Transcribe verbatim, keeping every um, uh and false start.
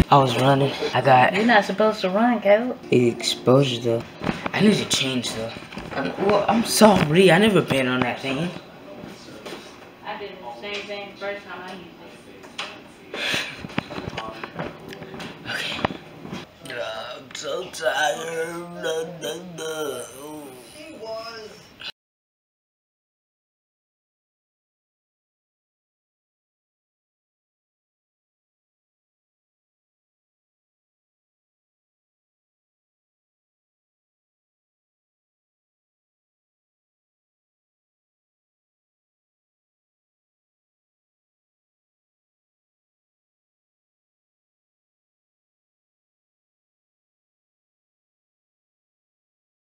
I was running. I got. You're not supposed to run, Caleb. Exposure though. I need to change though. I'm, well, I'm sorry. I never been on that thing. I did the same thing first time I used it. Okay. I'm so tired.